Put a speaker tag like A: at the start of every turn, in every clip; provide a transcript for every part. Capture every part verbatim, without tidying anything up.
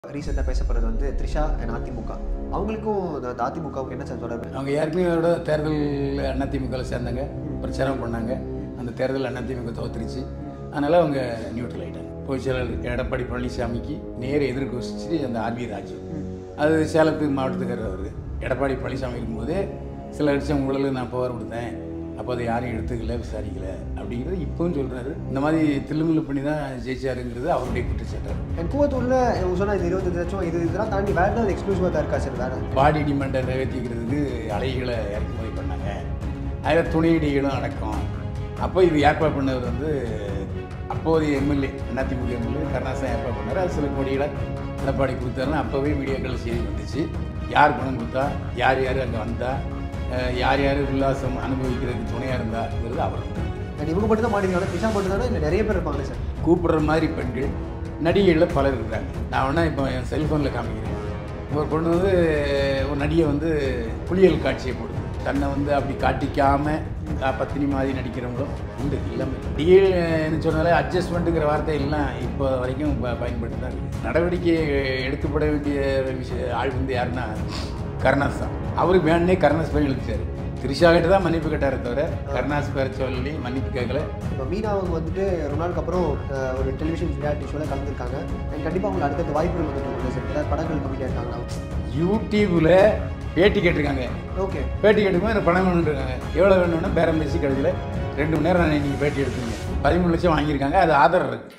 A: ரீசெண்டா பேசப்படுறது வந்து த்ரிஷா அண்ட் அதிமுக. அவங்களுக்கும் அந்த அதிமுகவுக்கு என்ன சார் தொடர்பு?
B: அவங்க ஏற்கனவே தேர்தல் அதிமுகவில் சேர்ந்தாங்க, பிரச்சாரம் பண்ணாங்க. அந்த தேர்தல் அதிமுக தோத்துருச்சு. அதனால் அவங்க நியூட்ரல் ஆகிட்டாங்க. பொதுச் செயலாளர் எடப்பாடி பழனிசாமிக்கு நேர எதிர்க்கு வச்சு அந்த ஆர்வி ராஜு, அது சேலத்து மாவட்டத்துக்காரர். அவர் எடப்பாடி பழனிசாமி இருக்கும்போதே சில லட்சம் ஊழலுக்கு நான் புகார் கொடுத்தேன், அப்போ அதை யாரும் எடுத்துக்கல, விசாரிக்கல அப்படிங்கிறது இப்போவும் சொல்கிறாரு. இந்த மாதிரி தில்லுமுல்லு பண்ணி தான் ஜெயிச்சாருங்கிறது அவருடைய குற்றச்சாட்டு.
A: அண்ட் கூவத்தூரில் சொன்னால் இது இருபத்தஞ்சு லட்சம் இது இதெல்லாம் தாண்டி வேறு ஏதாவது எக்ஸ்க்ளூசிவாக தான் இருக்கா சார்? வேறு
B: பாடி டிமாண்டை நிறைவேற்றிக்கிறதுக்கு அலைகளை இறக்குமதி பண்ணாங்க. அதில் துணையடிகளும் அடக்கம். அப்போ இது ஏற்பாடு பண்ணவர் வந்து அப்போதைய எம்எல்ஏ, அதிமுக எம்எல்ஏ கருணாசாமி ஏற்பாடு பண்ணார். அது சில கோடிகளை எடப்பாடி கொடுத்தாருன்னு அப்போவே மீடியாக்கள் செய்தி வந்துச்சு. யார் பணம் கொடுத்தா, யார் யார் அங்கே வந்தா, யார் யார் உல்லாசம் அனுபவிக்கிறதுக்கு துணையாக இருந்தாங்கிறது அவர்.
A: இவங்க மட்டும் தான் மாட்டிருக்காங்க, த்ரிஷா மட்டும் தானே இல்லை நிறைய பேர் இருப்பாங்க சார்?
B: கூப்பிடுற மாதிரி பெண்கள் நடிகைகளில் பலர் இருக்கிறாங்க. நான் வேணா இப்போ என் செல்ஃபோனில் காமிக்கிறேன். ஒரு பொண்ணு வந்து ஒரு நடிகை வந்து புலியல் காட்சியை போடுது. தன்னை வந்து அப்படி காட்டிக்காமல் பத்தினி மாதிரி நடிக்கிறவங்களும் உண்டு. எல்லாமே நடிகைன்னு சொன்னாலே அட்ஜஸ்ட்மெண்ட்டுங்கிற வார்த்தை எல்லாம் இப்போ வரைக்கும் ப பயன்படுத்தி தான் இருக்குது. நடவடிக்கை எடுக்கப்பட வேண்டிய விஷய ஆள் வந்து யாருன்னா கருணாஸ் தான். அவருக்கு வேணுனே கருணாஸ் பேர் எழுதிச்சார். த்ரிஷா கிட்ட தான் மன்னிப்பு கேட்டாரே தவிர கருணாஸ் பேரை சொல்லி மன்னிப்பு கேட்கல.
A: இப்போ மீனா அவங்க வந்துட்டு ரொம்ப நாளுக்கு அப்புறம் ஒரு டெலிவிஷன் ரியாலிட்டி ஷோவில் கலந்துருக்காங்க. அண்ட் கண்டிப்பாக அவங்களுக்கு அடுத்தது வாய்ப்புகள் வந்துட்டு சார். ஏதாவது படங்கள் கம்மியாக இருக்காங்களா?
B: யூடியூப்பில் பேட்டி கேட்டிருக்காங்க.
A: ஓகே,
B: பேட்டி கேட்டுக்கும்போது எனக்கு பணம் வேணுன்றாங்க. எவ்வளோ வேணும்னா பேரம் பேசி கடைசியில் ரெண்டு மணி நேரம் நீங்கள் பேட்டி எடுத்துங்க. பதிமூணு லட்சம் வாங்கியிருக்காங்க. அது ஆதரவு இருக்குது.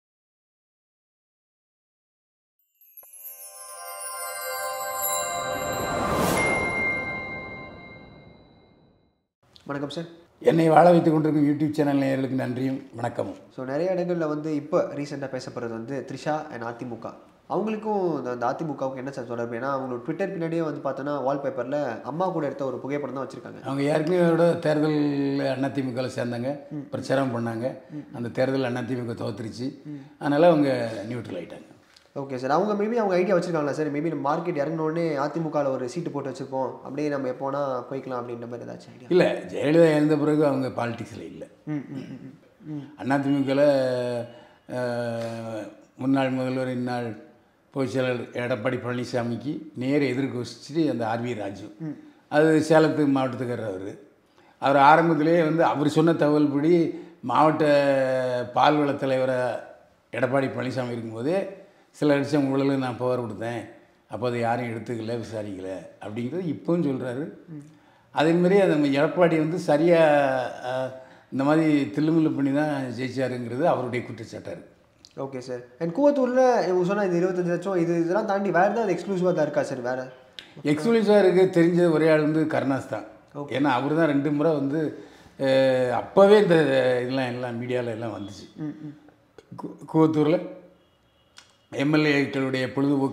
A: வணக்கம் சார்.
B: என்னை வாழ வைத்துக் கொண்டிருக்கும் யூடியூப் சேனல் நேயர்களுக்கு நன்றியும் வணக்கமும்.
A: ஸோ நிறைய இடங்களில் வந்து இப்போ ரீசெண்டாக பேசப்படுறது வந்து த்ரிஷா அண்ட் அதிமுக. அவங்களுக்கும் அந்த அதிமுகவுக்கு என்ன சார் தொடர்பு? ஏன்னா அவங்களோட ட்விட்டர் பின்னாடியே வந்து பார்த்தோன்னா வால்பேப்பரில் அம்மா கூட எடுத்த ஒரு புகைப்படம் தான் வச்சுருக்காங்க.
B: அவங்க ஏற்கனவே தேர்தல் அதிமுகவில் சேர்ந்தாங்க, பிரச்சாரம் பண்ணாங்க. அந்த தேர்தல் அதிமுக தோத்துருச்சு. அதனால் அவங்க நியூட்ரல் ஆகிட்டாங்க.
A: Okay sir. அவங்க மேபி அவங்க ஐடியா வச்சுருக்காங்களா சார்? மேபி நம்ம மார்க்கெட் இறங்கினோடனே அதிமுகவில் ஒரு சீட்டு போட்டு வச்சுருப்போம், அப்படியே நம்ம எப்போனா போய்க்கலாம் அப்படின்ற மாதிரி ஏதாச்சும் ஐடியா?
B: இல்லை, ஜெயலலிதா இறந்த பிறகு அவங்க பாலிடிக்ஸில் இல்லை. அதிமுகவில் முன்னாள் முதல்வர் இந்நாள் பொதுச் செயலாளர் எடப்பாடி பழனிசாமிக்கு நேர எதிர்க்கு வச்சு அந்த ஆர்வி ராஜு, அது சேலத்து மாவட்டத்துக்காரர். அவர் அவர் ஆரம்பத்திலேயே வந்து அவர் சொன்ன தகவல் படி மாவட்ட பால்வள தலைவரை எடப்பாடி பழனிசாமி இருக்கும்போதே சில லட்சம் ஊழலுக்கு நான் புகார் கொடுத்தேன், அப்போ அதை யாரும் எடுத்துக்கல, விசாரிக்கல அப்படிங்கிறது இப்போவும் சொல்கிறாரு. அதேமாரி அந்த எடப்பாடி வந்து சரியாக இந்த மாதிரி தில்லுமுல்லு பண்ணி தான் ஜெயிச்சாருங்கிறது அவருடைய குற்றச்சாட்டார்.
A: Okay sir. அண்ட் கூவத்தூரில் சொன்னால் இது இருபத்தஞ்சு லட்சம் இது இதெல்லாம் தாண்டி வேறு ஏதாவது எக்ஸ்க்ளூசிவாக தான் இருக்கா சார்? வேறு
B: எக்ஸ்க்ளூசிவாக இருக்குது தெரிஞ்சது ஒரே ஆள் வந்து கருணாஸ் தான். ஏன்னா அவர் தான் ரெண்டு முறை வந்து அப்போவே இந்த இதெல்லாம் எல்லாம் மீடியாவில் எல்லாம் வந்துச்சு. கூவத்தூரில் எம்எல்ஏக்களுடைய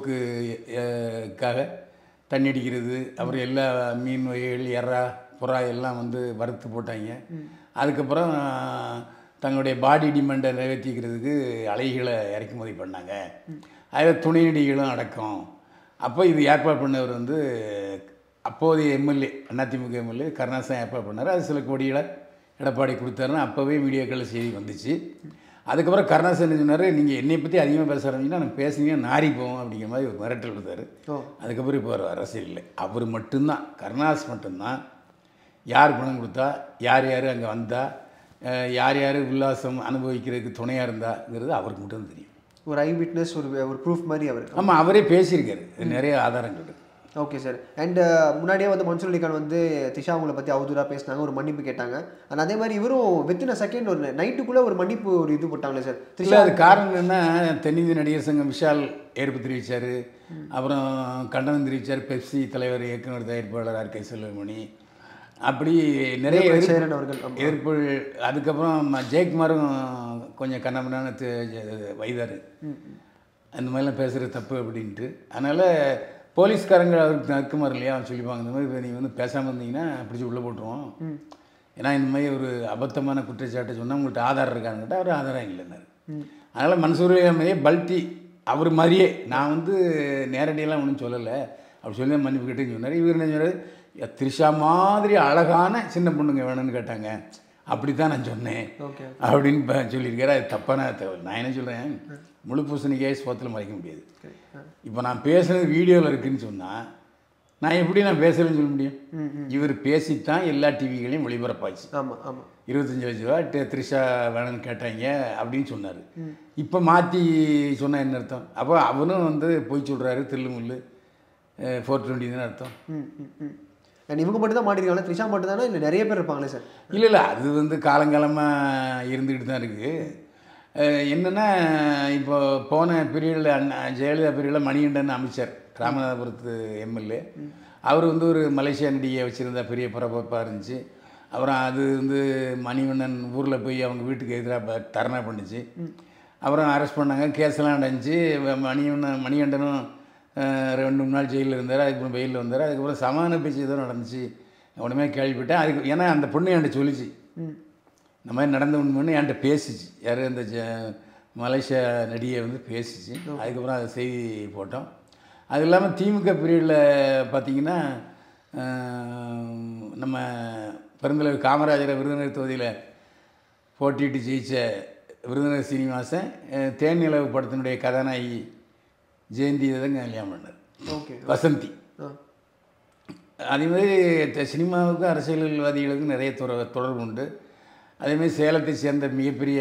B: பொழுதுபோக்குக்காக தண்ணி அடிக்கிறது, அப்புறம் எல்லா மீன் வகைகள், எறா, புறா எல்லாம் வந்து வறுத்து போட்டாங்க. அதுக்கப்புறம் தங்களுடைய பாடி டிமாண்டை நிறைவேற்றிக்கிறதுக்கு அலைகளை இறக்குமதி பண்ணாங்க. அதில் துணையடிகளும் அடக்கம். அப்போ இது ஏற்பாடு பண்ணவர் வந்து அப்போதைய எம்எல்ஏ, அதிமுக எம்எல்ஏ கருணாசாமி ஏற்பாடு பண்ணார். அது சில கோடிகளை எடப்பாடி கொடுத்தாருன்னு அப்போவே மீடியாக்கள் செய்தி வந்துச்சு. அதுக்கப்புறம் கருணாசாமி சொன்னார், நீங்கள் என்னை பற்றி அதிகமாக பேச ஆரம்பிச்சிங்கன்னா நான் பேசுனீங்க நாரி போவோம் அப்படிங்கிற மாதிரி ஒரு மிரட்டல் கொடுத்தாரு. அதுக்கப்புறம் இப்போ ஒரு அரசியல் இல்லை. அவர் மட்டும்தான், கருணாஸ் மட்டும்தான் யார் பணம் கொடுத்தா, யார் யார் அங்கே வந்தால், யார் யார் உல்லாசம் அனுபவிக்கிறதுக்கு துணையாக இருந்தாங்கிறது அவருக்கு மட்டும் தெரியும்.
A: ஒரு ஐ விட்னஸ், ஒரு ஒரு ப்ரூஃப் மாதிரி அவர்.
B: ஆமாம், அவரே பேசியிருக்காரு, நிறைய ஆதாரங்கள்.
A: Okay sir. அண்ட் முன்னாடியே வந்து மன்சூர் அலிகான் வந்து த்ரிஷா அவங்கள பற்றி அவதூறாக பேசினாங்க, ஒரு மன்னிப்பு கேட்டாங்க. அண்ட் அதே மாதிரி இவரும் வித்தின் அ செகண்ட் ஒரு நைட்டுக்குள்ளே ஒரு மன்னிப்பு ஒரு இது போட்டாங்களே சார் த்ரிஷா.
B: அது காரணம் என்ன, தென்னிந்திய நடிகர் சங்கம் விஷால் ஏற்பு தெரிவித்தார், அப்புறம் கண்டனம் தெரிவித்தார் பெப்சி தலைவர், இயக்குனர், தயாரிப்பாளர் ஆர் கே செல்வமணி, அப்படி நிறைய
A: அவர்கள்
B: எதிர்ப்பு. அதுக்கப்புறம் ஜெயக்குமாரும் கொஞ்சம் கண்ணமனான வைதார், அந்த மாதிரிலாம் பேசுகிற தப்பு அப்படின்ட்டு. அதனால் போலீஸ்காரங்க அவருக்கு நக்குமார் இல்லையா, அவன் சொல்லிப்பாங்க, இந்த மாதிரி நீங்கள் வந்து பேசாமல் இருந்தீங்கன்னா பிடிச்சி உள்ளே போட்டுருவோம். ஏன்னா இந்த மாதிரி ஒரு அபத்தமான குற்றச்சாட்டை சொன்னால் உங்கள்கிட்ட ஆதாரம் இருக்கான்னு கேட்டால் அவர் ஆதாரம் இல்லைன்னாரு. அதனால் மன்சூர் மாதிரியே பல்ட்டி அவர் மாதிரியே நான் வந்து நேரடியெல்லாம் ஒன்றும் சொல்லலை, அப்படி சொல்லி மன்னிப்பு கேட்டுன்னு சொன்னார். இவர் என்ன சொன்னார், த்ரிஷா மாதிரி அழகான சின்ன பொண்ணுங்க வேணும்னு கேட்டாங்க, அப்படி தான் நான் சொன்னேன் அப்படின்னு சொல்லியிருக்காரு. அது தப்பான தகவல். நான் என்ன சொல்கிறேன், முழு பூசணிக்காய் சோத்தில் மறைக்க முடியாது. இப்போ நான் பேசுகிறது வீடியோவில் இருக்குதுன்னு சொன்னால் நான் எப்படி நான் பேசுகிறேன்னு சொல்ல முடியும்? இவர் பேசித்தான் எல்லா டிவிகளையும் ஒளிபரப்பாச்சு.
A: ஆமாம் ஆமாம்
B: இருபத்தஞ்சி லட்ச ரூபா த்ரிஷா வேணும்னு கேட்டாங்க அப்படின்னு சொன்னார். இப்போ மாற்றி சொன்னால் என்ன அர்த்தம்? அப்போ அவனும் வந்து போய் சொல்கிறாரு தில்லுமுல்லு ஃபோர் டுவெண்ட்டி தானே அர்த்தம்.
A: ம் ம் இவங்க மட்டும் தான் மாட்டிருக்காங்களா? த்ரிஷா மட்டும் தானே இல்லை நிறைய பேர் இருப்பாங்களே சார்?
B: இல்லை இல்லை அது வந்து காலங்காலமாக இருந்துக்கிட்டு தான் இருக்குது. என்னென்னா இப்போ போன பீரியடில் அண்ணா ஜெயலலிதா பீரியடில் மணிகண்டன் அமைச்சர் ராமநாதபுரத்து எம்எல்ஏ அவர் வந்து ஒரு மலேசியா நடிகை வச்சுருந்தா பெரிய பரபரப்பாக இருந்துச்சு. அப்புறம் அது வந்து மணிவண்ணன் ஊரில் போய் அவங்க வீட்டுக்கு எதிராக தர்ணா பண்ணிச்சு. அப்புறம் அரெஸ்ட் பண்ணாங்க, கேஸ்லாம் நடந்துச்சு. மணிவண்ணன் மணிகண்டனும் ரெண்டு மூணு நாள் ஜெயிலில் இருந்தார். அதுக்கப்புறம் வெயிலில் வந்தார். அதுக்கப்புறம் சமாதான பேச்சு எதுவும் நடந்துச்சு உடனே கேள்விப்பட்டேன். அதுக்கு ஏன்னா அந்த பொண்ணு என்கிட்ட சொல்லிச்சு இந்த மாதிரி நடந்த ஒன்று என்கிட்ட பேசிச்சு. யார் அந்த ஜ மலேசியா நடிகை வந்து பேசிச்சு. அதுக்கப்புறம் அதை செய்தி போட்டோம். அது இல்லாமல் திமுக பீரியடில் பார்த்திங்கன்னா நம்ம பெருந்தலைவர் காமராஜரை விருதுநகர் தொகுதியில் போட்டிட்டு ஜெயித்த விருதுநகர் சீனிவாசன் தேன்நிலவு படத்தினுடைய கதாநாயகி ஜெயந்தி தான் கல்யாணம் பண்ணார்.
A: ஓகே
B: வசந்தி. அதேமாதிரி சினிமாவுக்கும் அரசியல்வாதிகளுக்கும் நிறைய தொடர்பு உண்டு. அதேமாதிரி சேலத்தை சேர்ந்த மிகப்பெரிய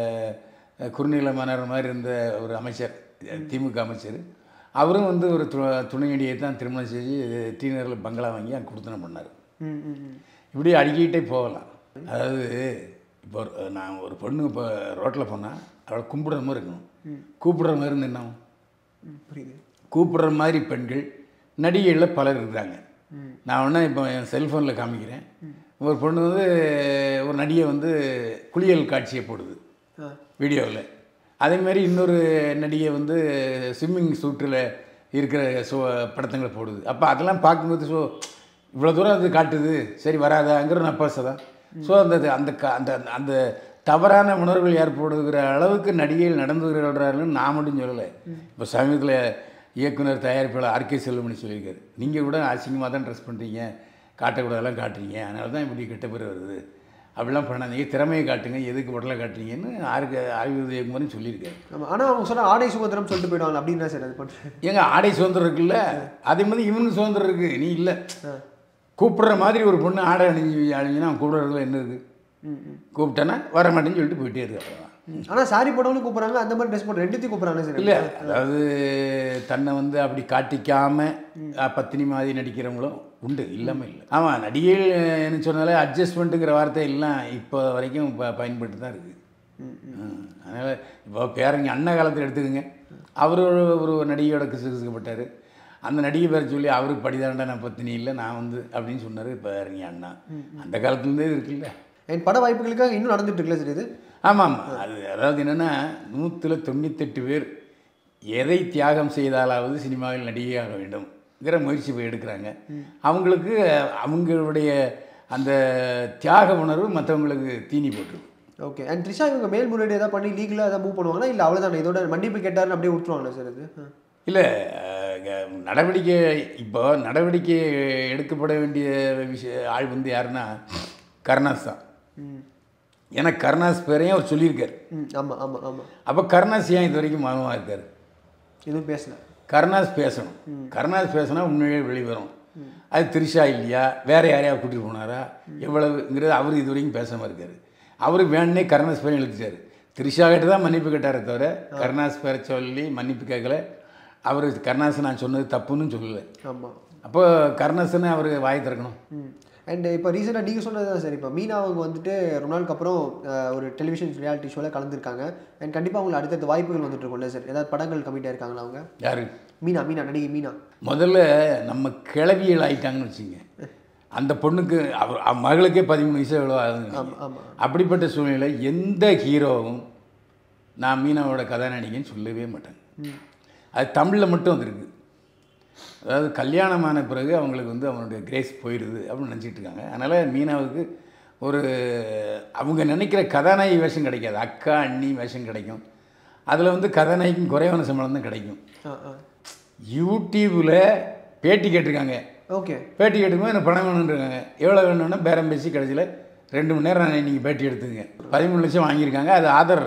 B: குறுநில மன்னர் மாதிரி இருந்த ஒரு அமைச்சர், திமுக அமைச்சர், அவரும் வந்து ஒரு து துணை நடிகையை தான் திருமணம் செஞ்சு டி நகரில் பங்களா வாங்கி அங்கே கொடுத்தனம் பண்ணார். இப்படி அடிக்கிட்டே போகலாம். அதாவது இப்போ நான் ஒரு பொண்ணு இப்போ ரோட்டில் போனால் அவளை கும்பிடுற மாதிரி இருக்கணும், கூப்பிடுற மாதிரி இருந்து என்ன
A: புரியுது.
B: கூப்பிடுற மாதிரி பெண்கள் நடிகைகளில் பலர் இருக்கிறாங்க. நான் ஒன்றா இப்போ என் செல்ஃபோனில் காமிக்கிறேன். ஒரு பொண்ணு வந்து ஒரு நடிகை வந்து குளியல் காட்சியை போடுது வீடியோவில். அதேமாதிரி இன்னொரு நடிகை வந்து ஸ்விம்மிங் சூட்டில் இருக்கிற ஷோ படத்தங்களை போடுது. அப்போ அதெல்லாம் பார்க்கும்போது ஸோ இவ்வளோ தூரம் அது காட்டுது, சரி வராதாங்கிற நான் பேசதான். ஸோ அந்த அந்த அந்த அந்த தவறான உணர்வுகள் ஏற்படுகிற அளவுக்கு நடிகைகள் நடந்துகிறார்கள்னு நான் மட்டும் சொல்லலை. இப்போ சமீபத்தில் இயக்குனர் தயாரிப்பாளர் ஆர்கே செல்வமணி சொல்லியிருக்காரு, நீங்கள் கூட அசிங்கமாக தான் ட்ரெஸ் பண்ணுறீங்க, காட்டக்கூடாதெல்லாம் காட்டுறீங்க, அதனால தான் இப்படி கெட்ட பேர் வருது, அப்படிலாம் பண்ணாதீங்க, திறமையை காட்டுங்க, எதுக்கு உடலை காட்டுறீங்கன்னு ஆர்கே ஆய்வு இயக்குமரின்னு சொல்லியிருக்காரு.
A: ஆனால் அவங்க சொன்னால் ஆடை சுதந்திரம் சொல்லிட்டு போயிடுவாங்க அப்படின்னா சார் அது பண்ணுறேன்.
B: ஏங்க ஆடை சுதந்திரம் இருக்குல்ல, அதே மாதிரி இவனுக்கு சுதந்திரம் இருக்குது. நீ இல்லை கூப்பிட்ற மாதிரி ஒரு பொண்ணு ஆடை அணிஞ்சு அணிஞ்சுன்னா அவன் கூப்பிட்றதுல என்ன இருக்குது? கூப்பிட்டேன்னா வர மாட்டேன்னு சொல்லிட்டு போயிட்டே இருக்கு.
A: ஆனால் சாரி போட்டவங்களும் கூப்பிட்றாங்க, அந்த மாதிரி ட்ரெஸ் போட்டு ரெண்டுத்தையும் கூப்பிட்றாங்க சார்.
B: இல்லை அதாவது தன்னை வந்து அப்படி காட்டிக்காமல் பத்தினி மாதிரி நடிக்கிறவங்களும் உண்டு, இல்லாமல் இல்லை. ஆமாம், நடிகைன்னு சொன்னாலே அட்ஜஸ்ட்மெண்ட்டுங்கிற வார்த்தை எல்லாம் இப்போ வரைக்கும் இப்போ பயன்பட்டு தான் இருக்குது. அதனால் இப்போ பேரங்க அண்ணா காலத்தில் எடுத்துக்கோங்க, அவர் ஒரு நடிகையோட கிசுகிசுக்கப்பட்டார். அந்த நடிகை பேர் சொல்லி அவருக்கு படிதாண்டா நான் பத்தினி இல்லை நான் வந்து அப்படின்னு சொன்னார் பேரங்க அண்ணா. அந்த காலத்துலேருந்தே இருக்குல்ல.
A: என் பட வாய்ப்புகளுக்காக இன்னும் நடந்துட்டு இருக்குல்ல சார் இது?
B: ஆமாம் ஆமாம். அது அதாவது என்னென்னா நூற்றில் தொண்ணூத்தெட்டு பேர் எதை தியாகம் செய்தாலாவது சினிமாவில் நடிகையாக வேண்டும்ங்கிற முயற்சி போய் எடுக்கிறாங்க. அவங்களுக்கு அவங்களுடைய அந்த தியாக உணர்வு மற்றவங்களுக்கு தீனி போட்டுரும்.
A: ஓகே. அண்ட் த்ரிஷா இவங்க மேல்முறையீடு ஏதாவது பண்ணி லீகலாக ஏதாவது மூவ் பண்ணுவாங்களா, இல்லை அவ்வளோதானே இதோட மன்னிப்பு கேட்டாருன்னு அப்படியே விட்டுருவாங்களா சார் இது?
B: இல்லை நடவடிக்கை இப்போ நடவடிக்கை எடுக்கப்பட வேண்டிய விஷய ஆள் வந்து யாருன்னா கருணாஸ் தான். ஏன்னா கருணாஸ் பேரையும் அவர் சொல்லியிருக்காரு.
A: ஆமாம் ஆமாம் ஆமாம்.
B: அப்போ கருணாஸ் ஏன் இது வரைக்கும் மௌனமாக இருக்கார்?
A: எதுவும் பேசல.
B: கருணாஸ் பேசணும். கருணாஸ் பேசினா உண்மையிலே வெளிவரும். அது த்ரிஷா இல்லையா, வேறு யாரையாவது கூட்டிகிட்டு போனாரா, எவ்வளவுங்கிறது அவர் இது வரைக்கும் பேசாமல் இருக்கார். அவர் வேணுன்னே கருணாஸ் பேரை எழுதிச்சார். த்ரிஷா கிட்ட தான் மன்னிப்பு கேட்டாரே தவிர கருணாஸ் பேரை சொல்லி மன்னிப்பு கேட்கல. அவர் கருணாஸ் நான் சொன்னது தப்புன்னு சொல்லலை.
A: ஆமாம்.
B: அப்போ கருணாஸ்ன்னு அவர் வாய் திறக்கணும்.
A: அண்ட் இப்போ ரீசெண்டாக நீங்கள் சொன்னது தான் சார், இப்போ மீனா அவங்க வந்துட்டு ரொம்ப நாளுக்கு அப்புறம் ஒரு டெலிவிஷன் ரியாலிட்டி ஷோவில் கலந்துருக்காங்க. அண்ட் கண்டிப்பாக அவங்களுக்கு அடுத்தடுத்த வாய்ப்புகள் வந்துட்டு இருக்கும்ல சார்? ஏதாவது படங்கள் கமிட்டாக இருக்காங்களா அவங்க?
B: யார்?
A: மீனா மீனா நடிகை மீனா.
B: முதல்ல நம்ம கிளவியல் ஆகிட்டாங்கன்னு வச்சுங்க. அந்த பொண்ணுக்கு அவர் மகளுக்கே பதிமூணு வயசு எவ்வளோ ஆகுது. அப்படிப்பட்ட சூழ்நிலை எந்த ஹீரோவும் நான் மீனாவோட கதாநாயகின்னு சொல்லவே மாட்டேன். அது தமிழில் மட்டும் வந்துருக்கு. அதாவது கல்யாணமான பிறகு அவங்களுக்கு வந்து அவங்களுடைய கிரேஸ் போயிடுது அப்படின்னு நினச்சிட்டு இருக்காங்க. அதனால் மீனாவுக்கு ஒரு அவங்க நினைக்கிற கதாநாயகி வேஷம் கிடைக்காது, அக்கா அண்ணி வேஷம் கிடைக்கும். அதில் வந்து கதாநாயகிக்கும் குறைவான சம்பளம் தான் கிடைக்கும். யூடியூப்பில் பேட்டி கேட்டிருக்காங்க.
A: ஓகே.
B: பேட்டி கேட்டுக்கும்போது எனக்கு பணம் வேணுன்றாங்க. எவ்வளோ வேணும்னா பேரம் பேசி கடைசியில் ரெண்டு மணி நேரம் நீங்கள் பேட்டி எடுத்துங்க, பதிமூணு லட்சம் வாங்கியிருக்காங்க. அது ஆதரவு இருக்குது.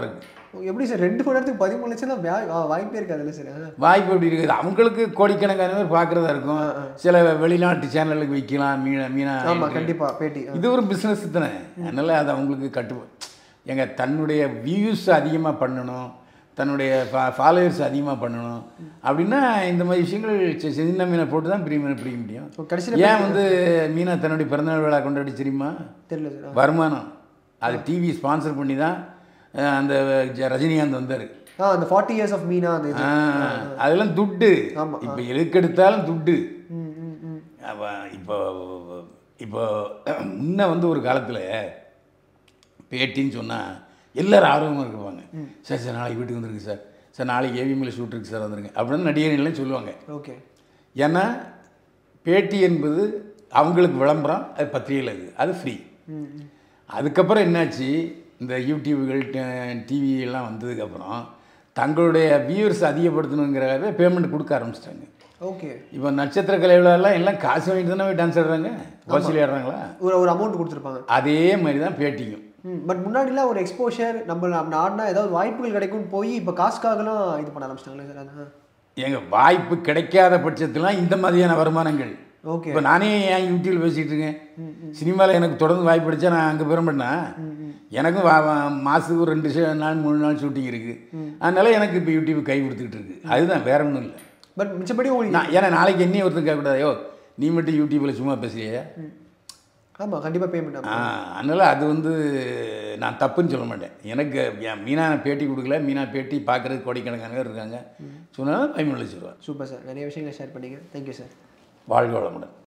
A: எப்படி சார் ரெண்டு மணி நேரத்துக்கு பதிமூணு லட்சம் வாய்ப்பே இருக்காதுல்ல சார்?
B: வாய்ப்பு எப்படி இருக்குது? அவங்களுக்கு கோடிக்கணக்கான பேர் பார்க்குறதா இருக்கும். சில வெளிநாட்டு சேனலுக்கு விற்கலாம் மீனா மீனா.
A: ஆமாம், கண்டிப்பாக பேட்டி. இது
B: ஒரு பிஸ்னஸ் தானே. அதனால் அது அவங்களுக்கு கட்டு எங்க தன்னுடைய வியூஸ் அதிகமாக பண்ணணும், தன்னுடைய ஃபா ஃபாலோவர்ஸ் அதிகமாக பண்ணணும் அப்படின்னா இந்த மாதிரி விஷயங்கள் சின்ன மீனை போட்டு தான் பெரிய மீனை பிடிக்க முடியும். கடைசியில் ஏன் வந்து மீனா தன்னுடைய பிறந்தநாள் விழா கொண்டாடி தெரியுமா? தெரியல சார். வருமானம். அது டிவி ஸ்பான்சர் பண்ணி தான் அந்த ரஜினிகாந்த் வந்தார்.
A: ஆ அந்த ஃபார்ட்டி இயர்ஸ் ஆஃப் மீனா அந்த
B: அதெல்லாம் துட்டு. ஆமாம், இப்போ எதுக்கெடுத்தாலும் துட்டு. இப்போ இப்போ முன்ன வந்து ஒரு காலத்தில் பேட்டின்னு சொன்னால் எல்லோரும் ஆர்வமாக இருப்பாங்க. சார் சார் நாளைக்கு வீட்டுக்கு வந்துருக்கு சார், சார் நாளைக்கு ஏவிஎம்மில் ஷூட் இருக்குது சார் வந்துருங்க அப்படின்னு நடிகர்கள்லாம் சொல்லுவாங்க.
A: ஓகே.
B: ஏன்னா பேட்டி என்பது அவங்களுக்கு விளம்பரம், அது பத்திரிகையில் இருக்குது, அது ஃப்ரீ. அதுக்கப்புறம் என்னாச்சு, இந்த யூடியூப்கள் டிவியெல்லாம் வந்ததுக்கப்புறம் தங்களுடைய வியூவர்ஸ் அதிகப்படுத்தணுங்கிறவே பேமெண்ட் கொடுக்க ஆரம்பிச்சிட்டாங்க.
A: ஓகே.
B: இப்போ நட்சத்திர கலைவிழாலாம் எல்லாம் காசு வாங்கிட்டு தானே டான்ஸ் ஆடுறாங்க, வசூலி ஆடுறாங்களா?
A: ஒரு ஒரு அமௌண்ட் கொடுத்துருப்பாங்க.
B: அதே மாதிரி தான் பேட்டியும்.
A: பட் முன்னாடிலாம் ஒரு எக்ஸ்போஷர் நம்ம நம்ம ஆடினா ஏதாவது வாய்ப்புகள் கிடைக்கும்னு போய் இப்போ காசுக்காகலாம் இது பண்ண ஆரம்பிச்சிட்டாங்களே சார்?
B: எங்கள் வாய்ப்பு கிடைக்காத பட்சத்துலாம் இந்த மாதிரியான வருமானங்கள்.
A: ஓகே.
B: இப்போ நானே ஏன் யூடியூப்ல பேசிகிட்டு இருக்கேன். சினிமாவில் எனக்கு தொடர்ந்து வாய்ப்பு கிடைச்சா நான் அங்கே பெறமாட்டேன்னா எனக்கும் மாதத்துக்கு ஒரு ரெண்டு நாள் மூணு நாள் ஷூட்டிங் இருக்குது. அதனால எனக்கு இப்போ யூடியூப் கை கொடுத்துக்கிட்டு இருக்குது. அதுதான், வேற ஒன்றும் இல்லை.
A: பட் மிச்சப்படி உங்களுக்கு
B: நான் ஏன்னா நாளைக்கு என்னையும் ஒருத்தர் கேட்கக்கூடாதையோ நீ மட்டும் யூடியூப்பில் சும்மா பேசுறியா?
A: ஆமாம், கண்டிப்பாக பேமெண்ட்.
B: ஆ அதனால் அது வந்து நான் தப்புன்னு சொல்ல மாட்டேன். எனக்கு மீனா பேட்டி கொடுக்கல, மீனா பேட்டி பார்க்குறது கோடிக்கணக்கான பேர் இருக்காங்க. சொன்னால் பயமுள்ள சொல்லுவேன்.
A: சூப்பர் சார், நிறைய விஷயங்களை ஷேர் பண்ணிங்க. Thank you sir.
B: வாழ்க வளமுடன்.